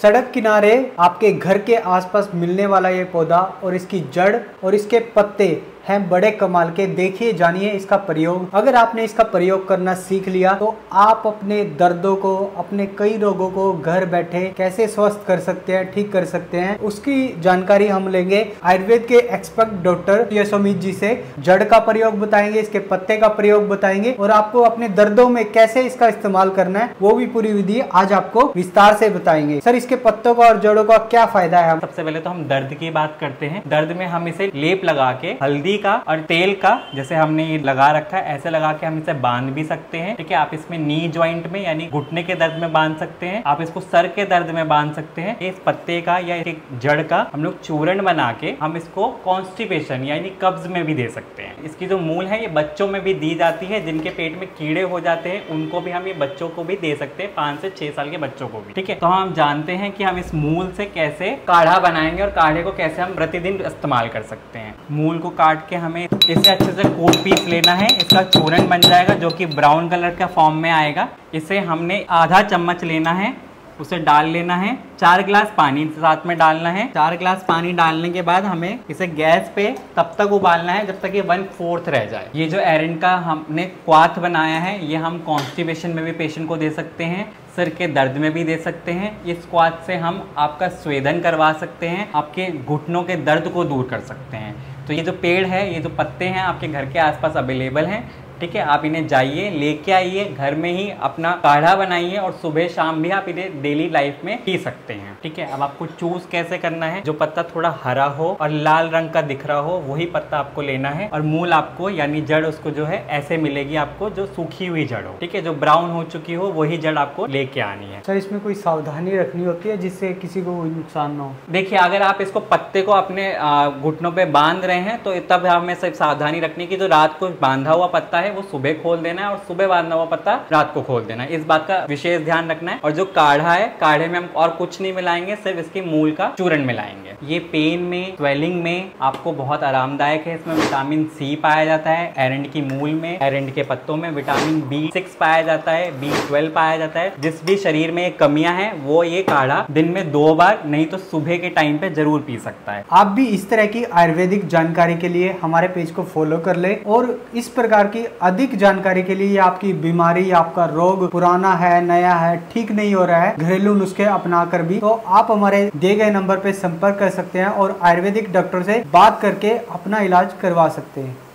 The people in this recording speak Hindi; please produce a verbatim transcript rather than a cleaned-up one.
सड़क किनारे आपके घर के आसपास मिलने वाला ये पौधा और इसकी जड़ और इसके पत्ते हैं बड़े कमाल के। देखिए जानिए इसका प्रयोग। अगर आपने इसका प्रयोग करना सीख लिया तो आप अपने दर्दों को, अपने कई रोगों को घर बैठे कैसे स्वस्थ कर सकते हैं, ठीक कर सकते हैं, उसकी जानकारी हम लेंगे आयुर्वेद के एक्सपर्ट डॉक्टर यशोमित जी से। जड़ का प्रयोग बताएंगे, इसके पत्ते का प्रयोग बताएंगे और आपको अपने दर्दों में कैसे इसका इस्तेमाल करना है वो भी पूरी विधि आज आपको विस्तार से बताएंगे। सर, इसके पत्तों का और जड़ों का क्या फायदा है? सबसे पहले तो हम दर्द की बात करते हैं। दर्द में हम इसे लेप लगा के हल्दी का और तेल का, जैसे हमने ये लगा रखा है, ऐसे लगा के हम इसे बांध भी सकते हैं। ठीक है, आप इसमें नी जॉइंट में यानी घुटने के दर्द में बांध सकते हैं, आप इसको सर के दर्द में बांध सकते हैं। इस पत्ते का या एक जड़ का हम लोग चूर्ण बना के हम इसको कॉन्स्टिपेशन यानी कब्ज में भी दे सकते हैं। इसकी जो मूल है ये बच्चों में भी दी जाती है, जिनके पेट में कीड़े हो जाते हैं उनको भी हम ये बच्चों को भी दे सकते हैं, पाँच से छह साल के बच्चों को भी। ठीक है, तो हम जानते हैं कि हम इस मूल से कैसे काढ़ा बनाएंगे और काढ़े को कैसे हम प्रतिदिन इस्तेमाल कर सकते हैं। मूल को काट के हमें इसे अच्छे से कोट पीस लेना है। इसका चूर्ण बन जाएगा जो कि ब्राउन कलर का फॉर्म में आएगा। इसे हमने आधा चम्मच लेना है, उसे डाल लेना है। चार गिलास पानी साथ में डालना है। चार गिलास पानी डालने के बाद हमें इसे गैस पे तब तक उबालना है जब तक ये वन फोर्थ रह जाए। ये जो एरंड का हमने क्वाथ बनाया है ये हम कॉन्स्टिपेशन में भी पेशेंट को दे सकते हैं, सिर के दर्द में भी दे सकते हैं। इस क्वाथ से हम आपका स्वेदन करवा सकते हैं, आपके घुटनों के दर्द को दूर कर सकते हैं। तो ये जो पेड़ है, ये जो पत्ते हैं आपके घर के आसपास अवेलेबल हैं। ठीक है, आप इन्हें जाइए, लेके आइए, घर में ही अपना काढ़ा बनाइए और सुबह शाम भी आप इन्हें डेली लाइफ में पी सकते हैं। ठीक है, अब आपको चूज कैसे करना है, जो पत्ता थोड़ा हरा हो और लाल रंग का दिख रहा हो वही पत्ता आपको लेना है और मूल आपको यानी जड़ उसको जो है ऐसे मिलेगी आपको, जो सूखी हुई जड़ हो। ठीक है, जो ब्राउन हो चुकी हो वही जड़ आपको लेके आनी है। सर, इसमें कोई सावधानी रखनी होती है जिससे किसी को कोई नुकसान ना हो? देखिए, अगर आप इसको पत्ते को अपने घुटनों पे बांध रहे हैं तो तब हमें सिर्फ सावधानी रखनी की जो रात को बांधा हुआ पत्ता है वो सुबह खोल देना है और सुबह बांधा हुआ पत्ता रात को खोल देना है। इस बात का विशेष ध्यान रखना है। और जो काढ़ा है, काढ़े में हम और कुछ नहीं मिलाएंगे, सिर्फ इसकी मूल का चूर्ण मिलाएंगे। ये पेन में, स्वेलिंग में आपको बहुत आरामदायक है। इसमें विटामिन सी पाया जाता है एरंड की मूल में। एरंड के पत्तों में विटामिन बी सिक्स पाया जाता है, बी ट्वेल्व पाया जाता है। जिस भी शरीर में कमियां हैं वो ये काढ़ा दिन में दो बार नहीं तो सुबह के टाइम पे जरूर पी सकता है। आप भी इस तरह की आयुर्वेदिक जानकारी के लिए हमारे पेज को फॉलो कर ले और इस प्रकार की अधिक जानकारी के लिए, आपकी बीमारी, आपका रोग पुराना है, नया है, ठीक नहीं हो रहा है, घरेलू नुस्खे अपना कर भी, तो आप हमारे दिए गए नंबर पे संपर्क कर सकते हैं और आयुर्वेदिक डॉक्टर से बात करके अपना इलाज करवा सकते हैं।